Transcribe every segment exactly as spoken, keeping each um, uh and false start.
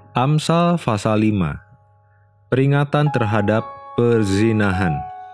Amsal pasal lima. Peringatan terhadap perzinahan.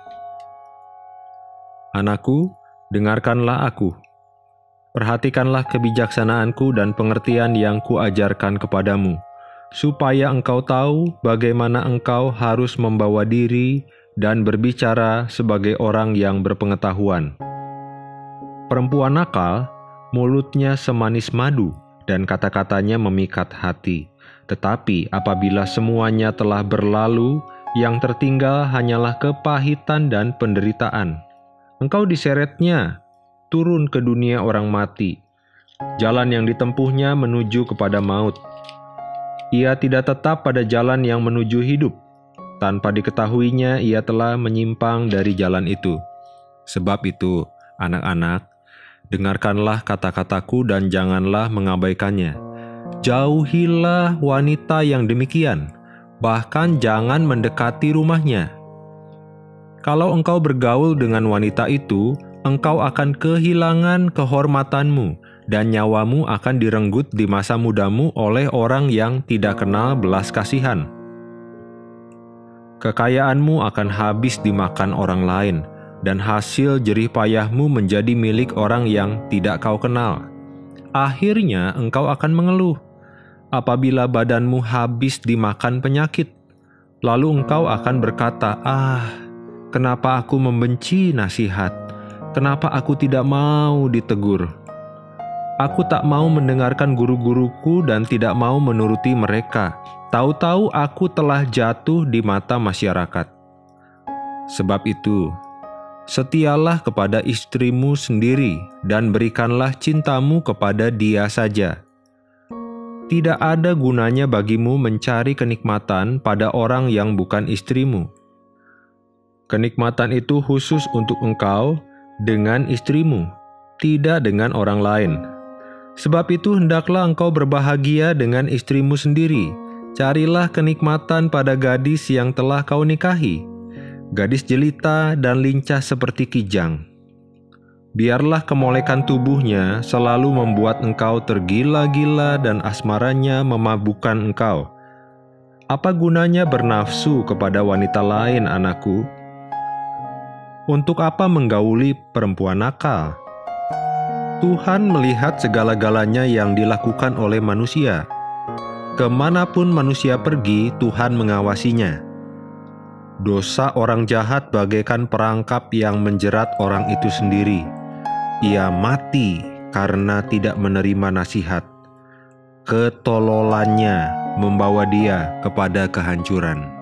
Anakku, dengarkanlah aku. Perhatikanlah kebijaksanaanku dan pengertian yang kuajarkan kepadamu, supaya engkau tahu bagaimana engkau harus membawa diri dan berbicara sebagai orang yang berpengetahuan. Perempuan nakal, mulutnya semanis madu, dan kata-katanya memikat hati. Tetapi apabila semuanya telah berlalu, yang tertinggal hanyalah kepahitan dan penderitaan. Engkau diseretnya turun ke dunia orang mati. Jalan yang ditempuhnya menuju kepada maut. Ia tidak tetap pada jalan yang menuju hidup. Tanpa diketahuinya, ia telah menyimpang dari jalan itu. Sebab itu, anak-anak, dengarkanlah kata-kataku dan janganlah mengabaikannya. Jauhilah wanita yang demikian, bahkan jangan mendekati rumahnya. Kalau engkau bergaul dengan wanita itu, engkau akan kehilangan kehormatanmu, dan nyawamu akan direnggut di masa mudamu oleh orang yang tidak kenal belas kasihan. Kekayaanmu akan habis dimakan orang lain, dan hasil jerih payahmu menjadi milik orang yang tidak kau kenal. Akhirnya engkau akan mengeluh apabila badanmu habis dimakan penyakit. Lalu engkau akan berkata, "Ah, kenapa aku membenci nasihat? Kenapa aku tidak mau ditegur? Aku tak mau mendengarkan guru-guruku dan tidak mau menuruti mereka. Tahu-tahu aku telah jatuh di mata masyarakat." Sebab itu, setialah kepada istrimu sendiri dan berikanlah cintamu kepada dia saja. Tidak ada gunanya bagimu mencari kenikmatan pada orang yang bukan istrimu. Kenikmatan itu khusus untuk engkau dengan istrimu, tidak dengan orang lain. Sebab itu hendaklah engkau berbahagia dengan istrimu sendiri. Carilah kenikmatan pada gadis yang telah kau nikahi, gadis jelita dan lincah seperti kijang. Biarlah kemolekan tubuhnya selalu membuat engkau tergila-gila dan asmaranya memabukkan engkau. Apa gunanya bernafsu kepada wanita lain, anakku? Untuk apa menggauli perempuan nakal? Tuhan melihat segala-galanya yang dilakukan oleh manusia. Kemanapun manusia pergi, Tuhan mengawasinya. Dosa orang jahat bagaikan perangkap yang menjerat orang itu sendiri. Ia mati karena tidak menerima nasihat. Ketololannya membawa dia kepada kehancuran.